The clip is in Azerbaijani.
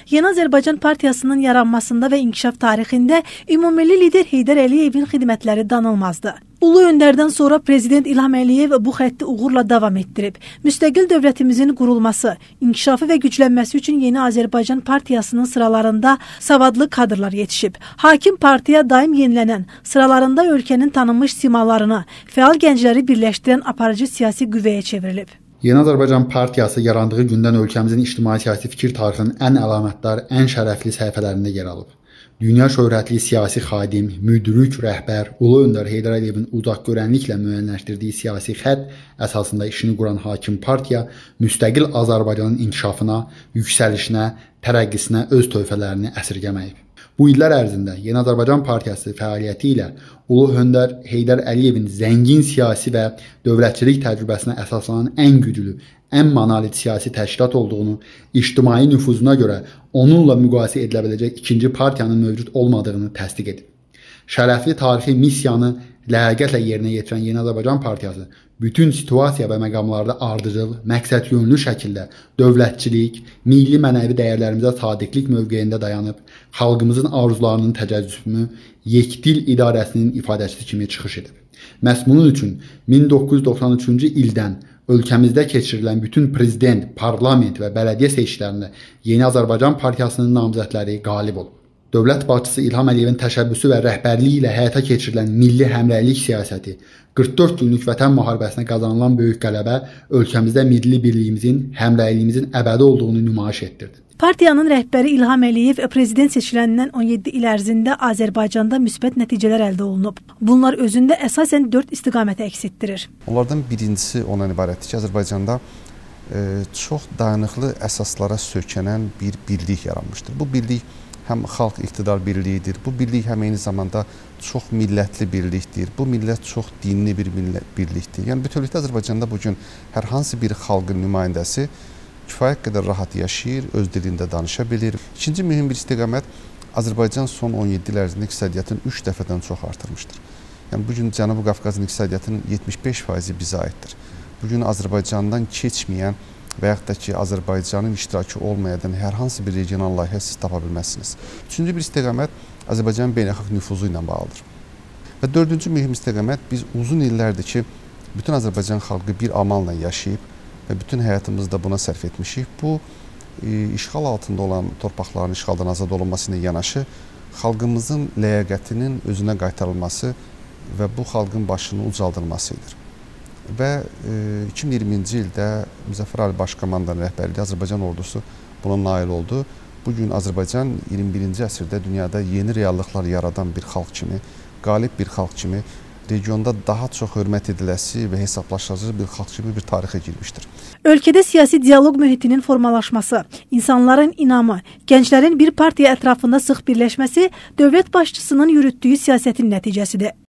Yeni Azərbaycan Partiyasının yaranmasında və inkişaf tarixində ümummilli lider Heydər Əliyevin xidmətləri danılmazdı. Ulu öndərdən sonra Prezident İlham Əliyev bu xətti uğurla davam etdirib. Müstəqil dövlətimizin qurulması, inkişafı və güclənməsi üçün Yeni Azərbaycan Partiyasının sıralarında savadlı kadrlar yetişib. Hakim partiya daim yenilənən, sıralarında ölkənin tanınmış simalarını, fəal gəncləri birləşdirən aparıcı siyasi qüvvəyə çevrilib. Yeni Azərbaycan Partiyası yarandığı gündən ölkəmizin ictimai-siyasi fikir tarixinin ən əlamətdar, ən şərəfli səhifələrində yer alıb. Dünya şöhrətli siyasi xadim, müdrik rəhbər, Ulu Öndər Heydər Əliyevin uzaqgörənliklə müəyyənləşdirdiyi siyasi xətt əsasında işini quran hakim partiya müstəqil Azərbaycanın inkişafına, yüksəlişinə, tərəqqisinə öz töhfələrini əsirgəməyib. Bu illər ərzində Yeni Azərbaycan Partiyası fəaliyyəti ilə Ulu Öndər Heydər Əliyevin zəngin siyasi və dövlətçilik təcrübəsinə əsaslanan ən güclü, ən monolit siyasi təşkilat olduğunu, ictimai nüfuzuna görə onunla müqayisə edilə biləcək ikinci partiyanın mövcud olmadığını təsdiq edib. Şərəfli tarixi missiyanı ləyaqətlə yerinə yetirən Yeni Azərbaycan Partiyası bütün situasiya və məqamlarda ardıcıl, məqsədyönlü şəkildə dövlətçilik, milli mənəvi dəyərlərimizə sadiqlik mövqeyində dayanıb, xalqımızın arzularının təcəzzüsünü yekdil idarəsinin ifadəçisi kimi çıxış edib. Məhz bunun üçün 1993-cü ildən ölkəmizdə keçirilən bütün prezident, parlament və bələdiyyə seçkilərində Yeni Azərbaycan Partiyasının namizədləri qalib olub. Dövlət başçısı İlham Əliyevin təşəbbüsü və rəhbərliyi ilə həyata keçirilən milli həmrəylik siyasəti, 44 günlük vətən müharibəsinə qazanılan böyük qələbə ölkəmizdə milli birliyimizin, həmrəyliyimizin əbədi olduğunu nümayiş etdirdi. Partiyanın rəhbəri İlham Əliyev prezident seçiləndən 17 il ərzində Azərbaycanda müsbət nəticələr əldə olunub. Bunlar özündə əsasən 4 istiqaməti əks etdirir. Onlardan birincisi ondan ibarətdir ki, Azərbaycanda çox dayanıqlı əsaslara söykənən bir birlik yaranmışdır. Bu birlik həm xalq iqtidar birliyidir, bu birlik həm eyni zamanda çox millətli birlikdir, bu millət çox dinli bir birlikdir. Yəni bütövlükdə Azərbaycanda bugün hər hansı bir xalqın nümayəndəsi kifayət qədər rahat yaşayır, öz dilində danışa bilir. İkinci mühüm bir istiqamət, Azərbaycan son 17 il ərzində iqtisadiyyatını 3 dəfədən çox artırmışdır. Yəni bugün Cənubi Qafqazın iqtisadiyyatının 75% bizə aiddir. Bugün Azərbaycandan keçməyən və yaxud da ki, Azərbaycanın iştirakı olmayan hər hansı bir regional layihə siz tapa bilməzsiniz. Üçüncü bir istiqamət Azərbaycanın beynəlxalq nüfuzu ilə bağlıdır. Və dördüncü mühüm istiqamət, biz uzun illərdir ki, bütün Azərbaycan xalqı bir amanla yaşayıb və bütün həyatımızı da buna sərf etmişik. Bu, işğal altında olan torpaqların işğaldan azad olunması ilə yanaşı, xalqımızın ləyaqətinin özünə qaytarılması və bu xalqın başının ucaldılmasıdır. Və 2020-ci ildə Müzəffər Ali Baş Komandanın rəhbərliyi Azərbaycan ordusu buna nail oldu. Bugün Azərbaycan 21-ci əsrdə dünyada yeni reallıqlar yaradan bir xalq kimi, qalib bir xalq kimi, regionda daha çox hörmət ediləsi və hesablaşacaq bir xalq kimi bir tarixə girmişdir. Ölkədə siyasi dialoq mühitinin formalaşması, insanların inamı, gənclərin bir partiya ətrafında sıx birləşməsi dövlət başçısının yürütdüyü siyasətin nəticəsidir.